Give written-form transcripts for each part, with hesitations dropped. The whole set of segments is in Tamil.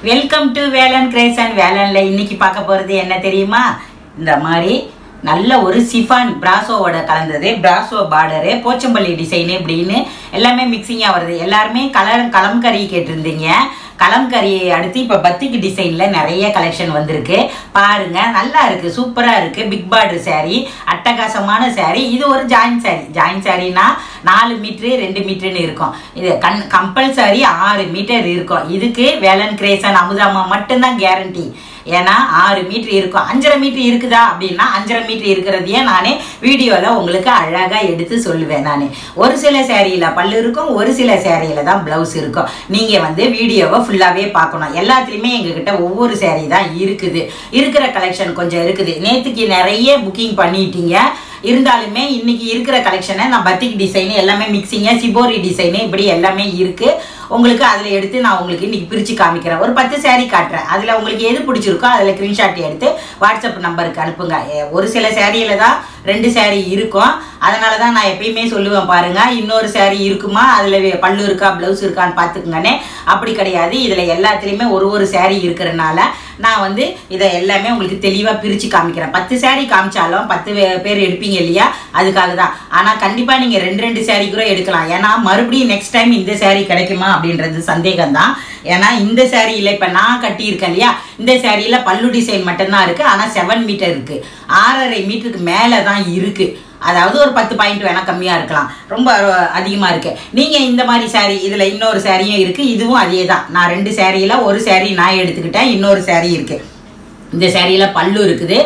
Welcome to Velan creation. வேலன்ல இன்னைக்கு பார்க்க போறது என்ன தெரியுமா? இந்த மாதிரி நல்ல ஒரு சிஃபான் பிராசோவோட கலந்தது, பிராசோ பார்டரு, போச்சம்பள்ளி டிசைனு இப்படின்னு எல்லாமே மிக்சிங்காக வருது. எல்லாருமே கலம்கரி கேட்டிருந்தீங்க. கலம்கரியை அடுத்து இப்போ பத்திக்கு டிசைனில் நிறைய கலெக்ஷன் வந்திருக்கு. பாருங்க, நல்லா இருக்கு, சூப்பராக இருக்கு. பிக் பார்டர் சாரீ, அட்டகாசமான சாரீ. இது ஒரு ஜாயின் சாரீ. ஜாயின் சாரீனா 4 மீட்ரு 2 மீட்டருன்னு இருக்கும். இது கம்பல்சரி 6 மீட்டர் இருக்கும். இதுக்கு வேலன் கிரேசன் அமுதாமா மட்டும்தான் கேரண்டி. ஏன்னா 6 மீட்டர் இருக்கும். 5.5 மீட்டர் இருக்குதா அப்படின்னா 5.5 மீட்டர் இருக்கிறதையே நானே வீடியோவில் உங்களுக்கு அழகாக எடுத்து சொல்லுவேன். நான் ஒரு சில சேரீயில் பல்லு இருக்கும், ஒரு சில சேரீயில் தான் ப்ளவுஸ் இருக்கும். நீங்கள் வீடியோவை ஃபுல்லாகவே பார்க்கணும். எல்லாத்துலேயுமே எங்ககிட்ட ஒவ்வொரு சேரீ தான் இருக்குது. இருக்கிற கலெக்ஷன் கொஞ்சம் இருக்குது. நேற்றுக்கு நிறைய புக்கிங் பண்ணிட்டீங்க. இருந்தாலுமே இன்னைக்கு இருக்கிற கலெக்ஷனை நான் பத்திக் டிசைனு எல்லாமே மிக்சிங்க, சிபோரி டிசைனு இப்படி எல்லாமே இருக்கு. உங்களுக்கு அதில் எடுத்து நான் உங்களுக்கு இன்னைக்கு பிரித்து காமிக்கிறேன். ஒரு 10 சேரீ காட்டுறேன். அதில் உங்களுக்கு எது பிடிச்சிருக்கோ அதில் ஸ்க்ரீன்ஷாட் எடுத்து வாட்ஸ்அப் நம்பருக்கு அனுப்புங்க. ஒரு சில சேரீயில் தான் 2 சேரீ இருக்கும். அதனால தான் நான் எப்பயுமே சொல்லுவேன், பாருங்க, இன்னொரு சேரீ இருக்குமா, அதில் பல்லு இருக்கா ப்ளவுஸ் இருக்கான்னு பார்த்துக்குங்கன்னே. அப்படி கிடையாது. இதில் எல்லாத்துலேயுமே ஒரு சேரீ இருக்கிறனால நான் இதை எல்லாமே உங்களுக்கு தெளிவாக பிரித்து காமிக்கிறேன். 10 சேரீ காமிச்சாலும் 10 பேர் எடுப்பீங்க இல்லையா, அதுக்காக தான். ஆனால் கண்டிப்பாக நீங்கள் 2 சேரீ கூட எடுக்கலாம். ஏன்னா மறுபடியும் நெக்ஸ்ட் டைம் இந்த சேரீ கிடைக்குமா அப்படின்றது சந்தேகம் தான். ஏன்னா இந்த சேரீயில் இப்போ நான் கட்டியிருக்கேன் இல்லையா, இந்த சேரீயில் பல்லு டிசைன் மட்டும்தான் இருக்குது. ஆனால் 7 மீட்டர் இருக்குது. 6.5 மீட்டருக்கு மேலே தான் இருக்குது. அதாவது ஒரு 10 பாயிண்ட் வேணால் கம்மியாக இருக்கலாம், ரொம்ப அதிகமாக இருக்குது. நீங்கள் இந்த மாதிரி சேரீ, இதில் இன்னொரு சேரீயும் இருக்குது. இதுவும் அதே தான். நான் 2 சேரீயில் ஒரு சேரீ நான் எடுத்துக்கிட்டேன், இன்னொரு சேரீ இருக்குது. இந்த சேரீயில் பல்லு இருக்குது,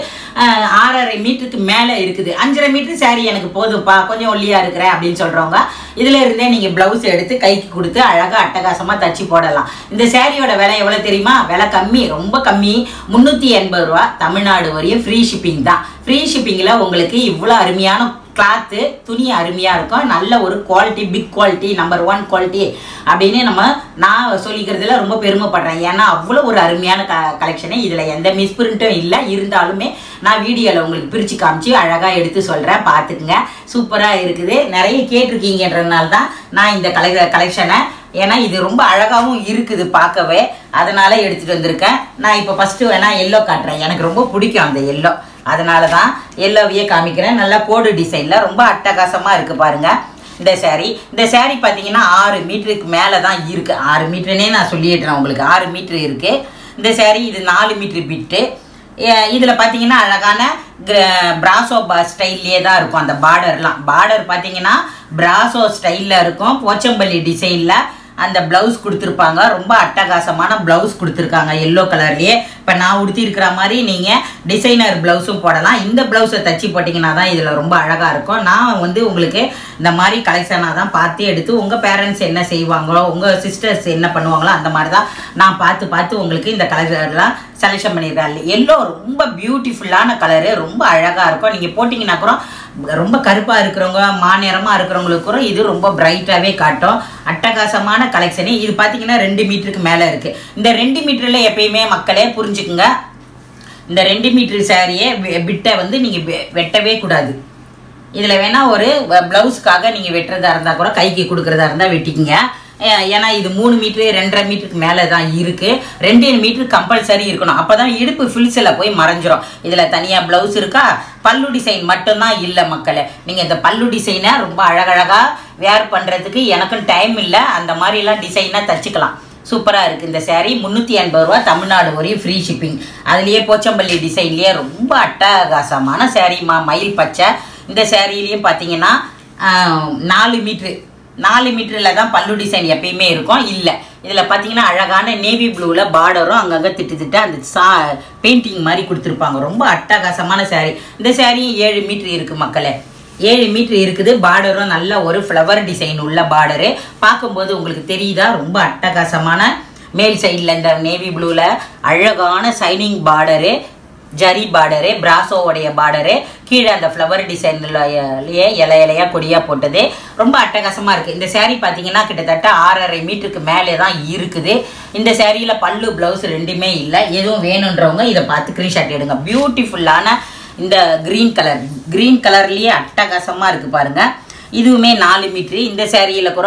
6.5 மீட்டருக்கு மேலே இருக்குது. 5.5 மீட்டர் சேரீ எனக்கு போதும்ப்பா, கொஞ்சம் ஒல்லியாக இருக்கிறேன் அப்படின்னு சொல்கிறவங்க இதில் இருந்தே நீங்கள் ப்ளவுஸ் எடுத்து கைக்கு கொடுத்து அழகாக அட்டகாசமாக தச்சு போடலாம். இந்த சேரீயோட விலை எவ்வளோ தெரியுமா? விலை கம்மி, ரொம்ப கம்மி. 380 ரூபா. தமிழ்நாடு வரையும் ஃப்ரீ ஷிப்பிங் தான். ஃப்ரீ ஷிப்பிங்கில் உங்களுக்கு இவ்வளோ அருமையான கிளாத்து, துணி அருமையாக இருக்கும். நல்ல ஒரு quality, big quality, number 1 quality அப்படின்னு நான் சொல்லிக்கிறதுல ரொம்ப பெருமைப்படுறேன். ஏன்னா அவ்வளோ ஒரு அருமையான கலெக்ஷனு. இதில் எந்த மிஸ்பிரிண்ட்டும் இல்லை. இருந்தாலுமே நான் வீடியோவில் உங்களுக்கு பிரித்து காமிச்சு அழகாக எடுத்து சொல்கிறேன், பார்த்துக்குங்க. சூப்பராக இருக்குது. நிறைய கேட்டிருக்கீங்கன்றதுனால தான் நான் இந்த கலெக்ஷனை, ஏன்னா இது ரொம்ப அழகாகவும் இருக்குது பார்க்கவே, அதனால எடுத்துகிட்டு வந்திருக்கேன். நான் இப்போ ஃபஸ்ட்டு வேணால் எல்லோ காட்டுறேன். எனக்கு ரொம்ப பிடிக்கும் அந்த எல்லோ, அதனால தான் எல்லோவையே காமிக்கிறேன். நல்லா கோடு டிசைனில் ரொம்ப அட்டகாசமாக இருக்குது பாருங்கள். இந்த சேரீ பார்த்தீங்கன்னா 6 மீட்டருக்கு மேலே தான் இருக்குது. 6 மீட்டருனே நான் சொல்லிடுறேன் உங்களுக்கு. 6 மீட்டர் இருக்குது இந்த சேரீ. இது 4 மீட்டர் பிட்டு. இதில் பார்த்தீங்கன்னா அழகான பிராசோ ஸ்டைல்லே தான் இருக்கும். அந்த பார்டர் பார்த்தீங்கன்னா பிராசோ ஸ்டைலில் இருக்கும். போச்சம்பள்ளி டிசைனில் அந்த ப்ளவுஸ் கொடுத்துருப்பாங்க. ரொம்ப அட்டகாசமான ப்ளவுஸ் கொடுத்துருக்காங்க எல்லோ கலர்லேயே. இப்போ நான் உடுத்திருக்கிற மாதிரி நீங்கள் டிசைனர் ப்ளவுஸும் போடலாம். இந்த ப்ளவுஸை தச்சு போட்டிங்கன்னா தான் இதில் ரொம்ப அழகாக இருக்கும். நான் உங்களுக்கு இந்த மாதிரி கலெக்ஷனாக தான் பார்த்து எடுத்து, உங்கள் பேரண்ட்ஸ் என்ன செய்வாங்களோ, உங்கள் சிஸ்டர்ஸ் என்ன பண்ணுவாங்களோ அந்த மாதிரி தான் நான் பார்த்து உங்களுக்கு இந்த கலர்லாம் செலெக்ஷன் பண்ணியிருக்கேன். எல்லோ ரொம்ப பியூட்டிஃபுல்லான கலரு, ரொம்ப அழகாக இருக்கும். நீங்கள் போட்டிங்கன்னா கூட ரொம்ப கருப்பாக இருக்கிறவங்க, மாநிறமாக இருக்கிறவங்களுக்கு கூட இது ரொம்ப பிரைட்டாகவே காட்டும். அட்டகாசமான கலெக்ஷனு. இது பார்த்தீங்கன்னா 2 மீட்டருக்கு மேலே இருக்குது. இந்த 2 மீட்டரில் எப்பயுமே மக்களே புரிஞ்சுக்குங்க, இந்த 2 மீட்டர் சேரீயை விட்டை நீங்கள் வெட்டவே கூடாது. இதில் வேணால் ஒரு ப்ளவுஸுக்காக நீங்கள் வெட்டுறதா இருந்தால் கூட, கைக்கு கொடுக்குறதா இருந்தால் வெட்டிக்குங்க. ஏன்னா இது 3 மீட்ரு 2.5 மீட்டருக்கு மேலே தான் இருக்குது. 2 மீட்டர் கம்பல்சரி இருக்கணும். அப்போ தான் இடுப்பு ஃபில்ஸில் போய் மறைஞ்சிரும். இதில் தனியாக ப்ளவுஸ் இருக்கா, பல்லு டிசைன் மட்டும்தான் இல்லை மக்களே. நீங்கள் இந்த பல்லு டிசைனை ரொம்ப அழகழகாக வேர் பண்ணுறதுக்கு எனக்கும் டைம் இல்லை. அந்த மாதிரிலாம் டிசைனாக தச்சுக்கலாம். சூப்பராக இருக்குது இந்த சேரீ. 380 ரூபா. தமிழ்நாடு வரையும் ஃப்ரீ ஷிப்பிங். அதுலேயே போச்சம்பள்ளி டிசைன்லேயே ரொம்ப அட்டகாசமான சேரீமா, மயில் பச்சை. இந்த சேரீலையும் பார்த்தீங்கன்னா 4 மீட்டரில் தான் பல்லு டிசைன் எப்பயுமே இருக்கும். இல்லை, இதில் பார்த்தீங்கன்னா அழகான நேவி ப்ளூவில் பார்டரும் அங்கங்கே திட்டு அந்த பெயிண்டிங் மாதிரி கொடுத்துருப்பாங்க. ரொம்ப அட்டகாசமான சேரீ. இந்த சேரீ 7 மீட்டர் இருக்குது மக்களே. 7 மீட்டர் இருக்குது. பார்டரும் நல்ல ஒரு ஃப்ளவர் டிசைன் உள்ள பார்டரு. பார்க்கும்போது உங்களுக்கு தெரியுதா, ரொம்ப அட்டகாசமான. மேல் சைடில் இந்த நேவி ப்ளூவில் அழகான சைனிங் பார்டரு, ஜரி பார்டரு, பிராசோவுடைய பார்டரு, கீழே அந்த ஃப்ளவர் டிசைன்லேயே இலையாக கொடியாக போட்டது. ரொம்ப அட்டகாசமாக இருக்குது. இந்த சேரீ பார்த்தீங்கன்னா கிட்டத்தட்ட 6.5 மீட்டருக்கு மேலே தான் இருக்குது. இந்த சேரீயில் பல்லு ப்ளவுஸ் 2மே இல்லை. எதுவும் வேணுன்றவங்க இதை பார்த்து ஸ்க்ரீன்ஷாட் எடுங்க. பியூட்டிஃபுல்லான இந்த க்ரீன் கலர்லேயே அட்டகாசமாக இருக்குது பாருங்கள். இதுவுமே 4 மீட்ரு. இந்த சேரீயில் கூட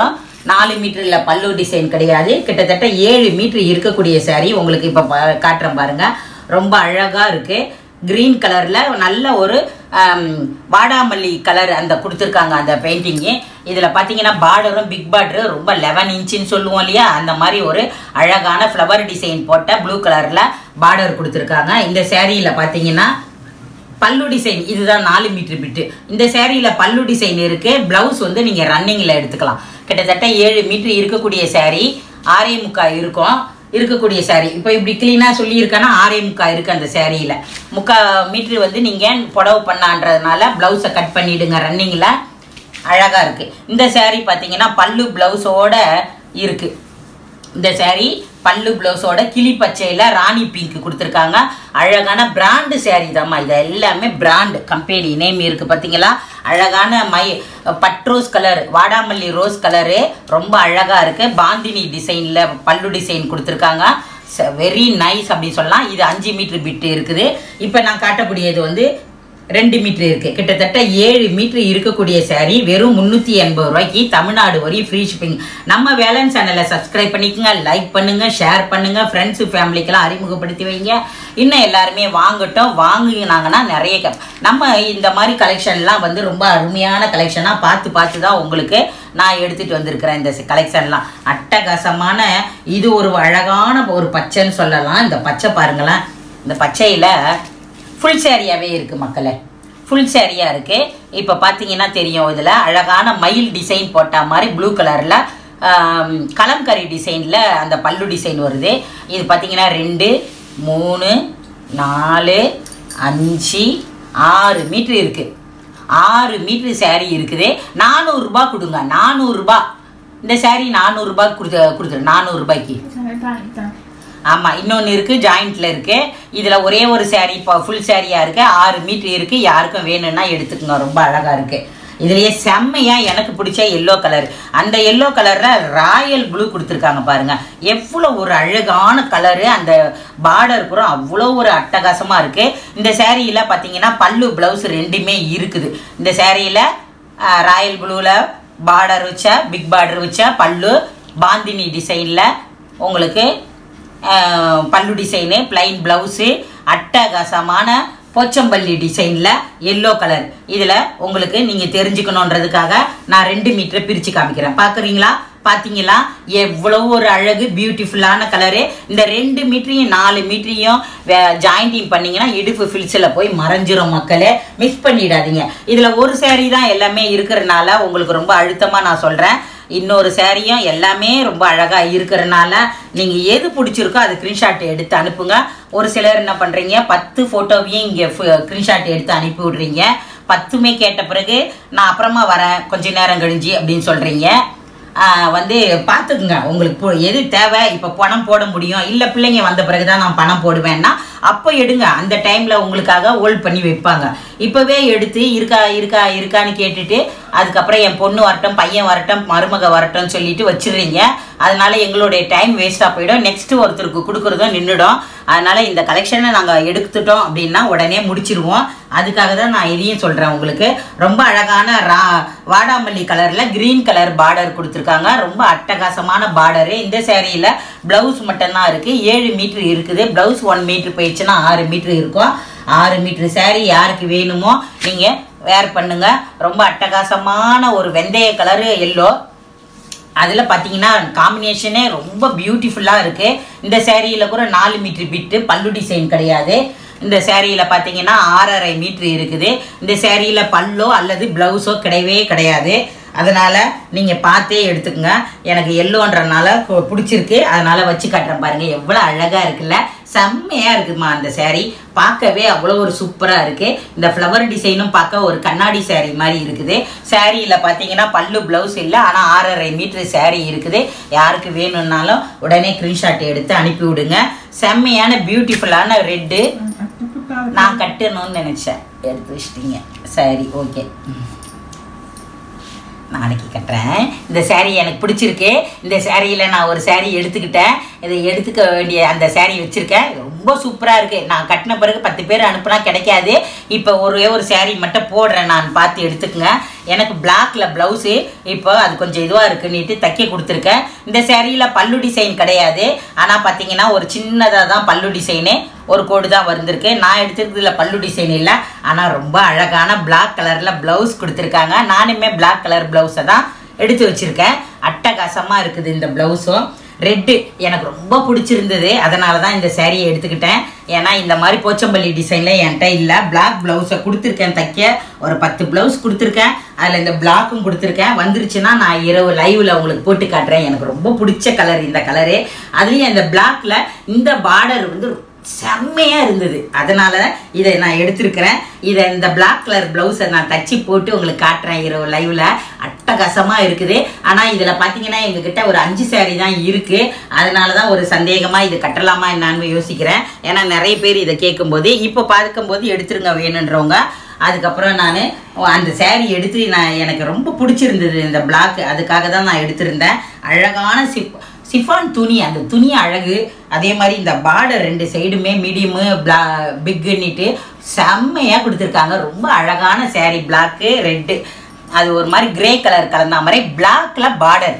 4 மீட்டர்ல பல்லு டிசைன் கிடையாது, கிட்டத்தட்ட 7 மீட்டர் இருக்கக்கூடிய சாரி உங்களுக்கு இப்போ காட்டுறேன் பாருங்க. ரொம்ப அழகா இருக்கு. கிரீன் கலர்ல நல்ல ஒரு வாடாமல்லி கலர் அந்த கொடுத்துருக்காங்க அந்த பெயிண்டிங்கு. இதில் பார்த்தீங்கன்னா பார்டரும் பிக் பார்டரு ரொம்ப 11 இன்ச்சுன்னு சொல்லுவோம் இல்லையா, அந்த மாதிரி ஒரு அழகான ஃப்ளவர் டிசைன் போட்ட ப்ளூ கலரில் பார்டர் கொடுத்துருக்காங்க. இந்த சேரீயில் பார்த்தீங்கன்னா பல்லு டிசைன் இதுதான் 4 மீட்டர் பிட்டு. இந்த சேரீயில் பல்லு டிசைன் இருக்குது. ப்ளவுஸ் வந்து நீங்கள் ரன்னிங்கில் எடுத்துக்கலாம். கிட்டத்தட்ட 7 மீட்டர் இருக்கக்கூடிய சேரீ 6.25 இருக்கும் இருக்கக்கூடிய சாரீ. இப்போ இப்படி கிளீனாக சொல்லியிருக்கேன்னா 6.25 இருக்குது அந்த சேரீயில். 3/4 மீட்ரு வந்து நீங்கள் புடவை பண்ணான்றதுனால ப்ளவுஸை கட் பண்ணிவிடுங்க ரன்னிங்கில். அழகாக இருக்குது. இந்த சேரீ பார்த்தீங்கன்னா பல்லு ப்ளவுஸோடு இருக்குது. இந்த சேரீ பல்லு ப்ளவுஸோட கிளி பச்சையில் ராணி பிங்க் கொடுத்துருக்காங்க. அழகான பிராண்டு சேரீ தாம்மா. இது எல்லாமே பிராண்டு கம்பெனி நேம் இருக்குது பார்த்தீங்களா. அழகான பட்ரோஸ் கலர், வாடாமல்லி ரோஸ் கலரு ரொம்ப அழகாக இருக்குது. பாந்தினி டிசைனில் பல்லு டிசைன் கொடுத்துருக்காங்க. வெரி நைஸ் அப்படின்னு சொல்லலாம். இது 5 மீட்டர் பிட்டு இருக்குது. இப்போ நான் காட்டக்கூடியது வந்து 2 மீட்டர் இருக்குது. கிட்டத்தட்ட 7 மீட்டர் இருக்கக்கூடிய சாரீ வெறும் 380 ரூபாய்க்கு தமிழ்நாடு வரையும் ஃப்ரீ ஷிப்பிங். நம்ம வேலன் சேனலை சப்ஸ்கிரைப் பண்ணிக்கோங்க, லைக் பண்ணுங்கள், ஷேர் பண்ணுங்கள், ஃப்ரெண்ட்ஸு ஃபேமிலிக்கெல்லாம் அறிமுகப்படுத்தி வைங்க. இன்னும் எல்லாருமே வாங்கட்டும். வாங்கினாங்கன்னா நிறைய நம்ம இந்த மாதிரி கலெக்ஷன்லாம் வந்து ரொம்ப அருமையான கலெக்ஷனாக பார்த்து தான் உங்களுக்கு நான் எடுத்துகிட்டு வந்திருக்கிறேன். இந்த கலெக்ஷன்லாம் அட்டகாசமான இது ஒரு அழகான ஒரு பச்சைன்னு சொல்லலாம். இந்த பச்சை பாருங்களேன். இந்த பச்சையில் ஃபுல் சேரீயாகவே இருக்குது மக்களே. ஃபுல் சேரீயாக இருக்குது. இப்போ பார்த்தீங்கன்னா தெரியும், இதில் அழகான மயில் டிசைன் போட்ட மாதிரி ப்ளூ கலரில் கலம்கரி டிசைனில் அந்த பல்லு டிசைன் வருது. இது பார்த்தீங்கன்னா 2, 3, 4, 5, 6 மீட்ரு இருக்குது. 6 மீட்ரு சேரீ இருக்குது. 400 ரூபா கொடுங்க. 400 ரூபா இந்த சேரீ 400 ரூபா கொடுத்துரு. 400 ரூபாய்க்கு. ஆமாம், இன்னொன்று இருக்குது, ஜாயிண்ட்டில் இருக்குது. இதில் ஒரே ஒரு சேரீ இப்போ ஃபுல் சேரீயாக இருக்குது. 6 மீட்ரு இருக்குது. யாருக்கும் வேணும்னா எடுத்துக்கோங்க. ரொம்ப அழகாக இருக்குது. இதுலேயே செம்மையாக எனக்கு பிடிச்ச எல்லோ கலர். அந்த எல்லோ கலரில் ராயல் ப்ளூ கொடுத்துருக்காங்க பாருங்கள். எவ்வளோ ஒரு அழகான கலரு. அந்த பார்டர் கூட அவ்வளோ ஒரு அட்டகாசமாக இருக்குது. இந்த சேரீயில் பார்த்தீங்கன்னா பல்லு ப்ளவுஸ் ரெண்டுமே இருக்குது. இந்த சேரீயில் ராயல் ப்ளூவில் பார்டர் வச்ச பிக் பார்டர் வச்ச பல்லு, பாந்தினி டிசைனில் உங்களுக்கு பல்லு டிசைனு, பிளைன் ப்ளவுஸு, அட்டகாசமான போச்சம்பள்ளி டிசைனில் எல்லோ கலர். இதில் உங்களுக்கு நீங்கள் தெரிஞ்சுக்கணுன்றதுக்காக நான் 2 மீட்டரை பிரித்து காமிக்கிறேன். பார்க்குறீங்களா? பார்த்தீங்களா எவ்வளோ ஒரு அழகு பியூட்டிஃபுல்லான கலரு. இந்த 2 மீட்டரையும் 4 மீட்டரையும் ஜாயிண்டிங் பண்ணிங்கன்னா இடுப்பு ஃபில்ஸில் போய் மறைஞ்சிரும் மக்களே. மிஸ் பண்ணிடாதீங்க. இதில் ஒரு சேரீ தான் எல்லாமே இருக்கிறனால உங்களுக்கு ரொம்ப அழுத்தமாக நான் சொல்கிறேன். இன்னொரு சேரீயும் எல்லாமே ரொம்ப அழகாக இருக்கிறனால நீங்கள் எது பிடிச்சிருக்கோ அது ஸ்க்ரீன்ஷாட் எடுத்து அனுப்புங்க. ஒரு சிலர் என்ன பண்ணுறீங்க, 10 ஃபோட்டோவையும் இங்கே ஸ்க்ரீன்ஷாட் எடுத்து அனுப்பி விட்றீங்க. 10மே கேட்ட பிறகு நான் அப்புறமா வரேன் கொஞ்ச நேரம் கழிஞ்சு அப்படின்னு சொல்கிறீங்க. வந்து பார்த்துக்குங்க உங்களுக்கு எது தேவை. இப்போ பணம் போட முடியும், இல்லை பிள்ளைங்க வந்த பிறகு தான் நான் பணம் போடுவேன்னா அப்போ எடுங்க. அந்த டைமில் உங்களுக்காக ஹோல்ட் பண்ணி வைப்பாங்க. இப்போவே எடுத்து இருக்கான்னு கேட்டுட்டு அதுக்கப்புறம் என் பொண்ணு வரட்டும், பையன் வரட்டும், மருமக வரட்டும்னு சொல்லிட்டு வச்சிடுறீங்க. அதனால எங்களுடைய டைம் வேஸ்ட்டாக போயிடும். நெக்ஸ்ட்டு ஒருத்தருக்கு கொடுக்குறதும் நின்றுடும். அதனால் இந்த கலெக்ஷனை நாங்கள் எடுத்துட்டோம் அப்படின்னா உடனே முடிச்சிருவோம். அதுக்காக தான் நான் இதையும் சொல்கிறேன் உங்களுக்கு. ரொம்ப அழகான வாடாமல்லி கலரில் க்ரீன் கலர் பார்டர் கொடுத்துருக்காங்க. ரொம்ப அட்டகாசமான பார்டரு. இந்த சேரீயில் ப்ளவுஸ் மட்டும்தான் இருக்குது. 7 மீட்ரு இருக்குது. ப்ளவுஸ் 1 மீட்ரு போயிடுச்சுன்னா 6 மீட்ரு இருக்கும். 6 மீட்ரு சேரீ யாருக்கு வேணுமோ நீங்கள் வேர் பண்ணுங்க. ரொம்ப அட்டகாசமான ஒரு வெந்தய கலரு எல்லோ. அதில் பார்த்தீங்கன்னா காம்பினேஷனே ரொம்ப பியூட்டிஃபுல்லாக இருக்குது. இந்த சேரீயில் கூட 4 மீட்ரு பிட்டு பல்லு டிசைன் கிடையாது. இந்த சேரீயில் பார்த்தீங்கன்னா 6.5 மீட்ரு இருக்குது. இந்த சேரீயில் பல்லோ அல்லது ப்ளவுஸோ கிடையவே கிடையாது. அதனால் நீங்கள் பார்த்தே எடுத்துக்கோங்க. எனக்கு எல்லோன்றனால பிடிச்சிருக்கு. அதனால் வச்சு காட்டுறேன் பாருங்கள். எவ்வளோ அழகாக இருக்குல்ல, செம்மையாக இருக்குதுமா அந்த சேரீ. பார்க்கவே அவ்வளோ ஒரு சூப்பராக இருக்குது. இந்த ஃப்ளவர் டிசைனும் பார்க்க ஒரு கண்ணாடி சேரீ மாதிரி இருக்குது. சேரீயில் பார்த்தீங்கன்னா பல்லு ப்ளவுஸ் இல்லை, ஆனால் 6.5 மீட்ரு சேரீ இருக்குது. யாருக்கு வேணும்னாலும் உடனே ஸ்க்ரீன்ஷாட் எடுத்து அனுப்பி விடுங்க. செம்மையான பியூட்டிஃபுல்லான ரெட்டு. நான் கட்டணும்னு நினச்சேன், எடுத்து வச்சிட்டிங்க. சரி, ஓகே. நாளைக்கு கட்டுறேன். இந்த saree எனக்கு பிடிச்சிருக்கு. இந்த சாரியில் நான் ஒரு saree எடுத்துக்கிட்டேன். இதை எடுத்துக்க வேண்டிய அந்த saree வச்சுருக்கேன். ரொம்ப சூப்பராக இருக்குது. நான் கட்டின பிறகு 10 பேர் அனுப்புனா கிடைக்காது. இப்போ ஒரே ஒரு saree மட்டும் போடுறேன், நான் பார்த்து எடுத்துக்கங்க. எனக்கு பிளாக்ல ப்ளவுஸு இப்போ அது கொஞ்சம் இதுவாக இருக்குன்னுட்டு தைக்க கொடுத்துருக்கேன். இந்த சேரீயில் பல்லு டிசைன் கிடையாது. ஆனால் பார்த்தீங்கன்னா ஒரு சின்னதாக தான் பல்லு டிசைனு, ஒரு கோடு தான் வந்திருக்கு. நான் எடுத்துருக்கிறதுல பல்லு டிசைன் இல்லை. ஆனால் ரொம்ப அழகான பிளாக் கலரில் ப்ளவுஸ் கொடுத்துருக்காங்க. நானுமே பிளாக் கலர் ப்ளவுஸை தான் எடுத்து வச்சுருக்கேன். அட்டகாசமாக இருக்குது இந்த ப்ளவுஸும். ரெட்டு எனக்கு ரொம்ப பிடிச்சிருந்தது, அதனால தான் இந்த சேரீயை எடுத்துக்கிட்டேன். ஏன்னா இந்த மாதிரி போச்சம்பள்ளி டிசைனில் என்கிட்ட இல்லை. பிளாக் ப்ளவுஸை கொடுத்துருக்கேன் தைக்க. ஒரு 10 ப்ளவுஸ் கொடுத்துருக்கேன். அதில் இந்த பிளாக்கும் கொடுத்துருக்கேன். வந்துருச்சுன்னா நான் இரவு லைவில் உங்களுக்கு போட்டு காட்டுறேன். எனக்கு ரொம்ப பிடிச்ச கலர் இந்த கலரு. அதுலேயும் இந்த பிளாக்ல இந்த பார்டர் வந்து செம்மையாக இருந்தது. அதனால இதை நான் எடுத்துருக்கிறேன். இதை இந்த பிளாக் கலர் ப்ளவுஸை நான் தச்சு போட்டு உங்களுக்கு காட்டுறேன் இரவு லைவில். அட்டகாசமாக இருக்குது. ஆனால் இதில் பார்த்தீங்கன்னா எங்ககிட்ட ஒரு 5 saree தான் இருக்குது. அதனால தான் ஒரு சந்தேகமாக இது கட்டலாமா என்னான்னு யோசிக்கிறேன். ஏன்னா நிறைய பேர் இதை கேட்கும்போது இப்போ பார்க்கும்போது எடுத்துருங்க வேணுன்றவங்க. அதுக்கப்புறம் நான் அந்த saree எடுத்து எனக்கு ரொம்ப பிடிச்சிருந்தது இந்த பிளாக். அதுக்காக தான் நான் எடுத்திருந்தேன். அழகான சிஃபான் துணி, அந்த துணி அழகு. அதே மாதிரி இந்த பார்டர் 2 சைடுமே மீடியமு பிக்குன்னுட்டு செம்மையாக கொடுத்துருக்காங்க. ரொம்ப அழகான saree. பிளாக்கு ரெட்டு, அது ஒரு மாதிரி கிரே கலர் கலந்த மாதிரி பிளாக்ல பார்டர்.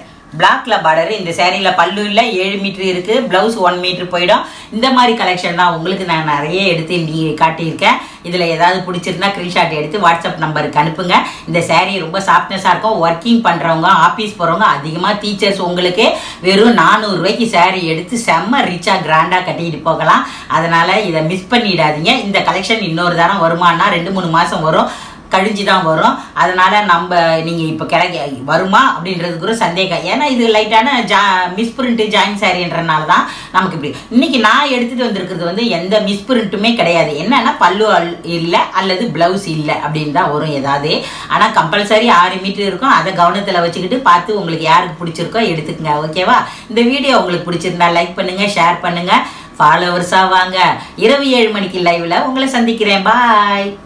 இந்த சேரீயில் பல்லு இல்லை, 7 மீட்டர் இருக்குது. ப்ளவுஸ் 1 மீட்டர் போயிடும். இந்த மாதிரி கலெக்ஷன் தான் உங்களுக்கு நான் நிறைய எடுத்து காட்டியிருக்கேன். இதில் ஏதாவது பிடிச்சிருந்தா ஸ்க்ரீன்ஷாட் எடுத்து வாட்ஸ்அப் நம்பருக்கு அனுப்புங்க. இந்த saree ரொம்ப சாஃப்ட்னஸாக இருக்கும். ஒர்க்கிங் பண்ணுறவங்க, ஆஃபீஸ் போகிறவங்க, அதிகமாக டீச்சர்ஸ் உங்களுக்கு வெறும் 400 ரூபாய்க்கு saree எடுத்து செம்ம ரிச்சாக கிராண்டாக கட்டிக்கிட்டு போகலாம். அதனால் இதை மிஸ் பண்ணிடாதீங்க. இந்த கலெக்ஷன் இன்னொரு தரம் வருமானா 2-3 மாதம் வரும், கழிஞ்சு தான் வரும். அதனால் நீங்கள் இப்போ வருமா அப்படின்றதுக்கு ஒரு சந்தேகம். ஏன்னா இது லைட்டான மிஸ்பிரிண்ட்டு ஜாயின் சாரின்றனால தான் நமக்கு இப்படி. இன்றைக்கி நான் எடுத்துகிட்டு வந்திருக்கிறது வந்து எந்த மிஸ்பிரிண்ட்டுமே கிடையாது. என்னென்னா பல்லு இல்லை அல்லது ப்ளவுஸ் இல்லை அப்படின்னு தான் வரும் ஏதாவது. ஆனால் கம்பல்சரி 6 மீட்டர் இருக்கும். அதை கவனத்தில் வச்சுக்கிட்டு பார்த்து உங்களுக்கு யாருக்கு பிடிச்சிருக்கோ எடுத்துக்கங்க. ஓகேவா? இந்த வீடியோ உங்களுக்கு பிடிச்சிருந்தா லைக் பண்ணுங்கள், ஷேர் பண்ணுங்கள், ஃபாலோவர்ஸாக வாங்க. இரவு 7 மணிக்கு லைவில் உங்களை சந்திக்கிறேன். பாய்.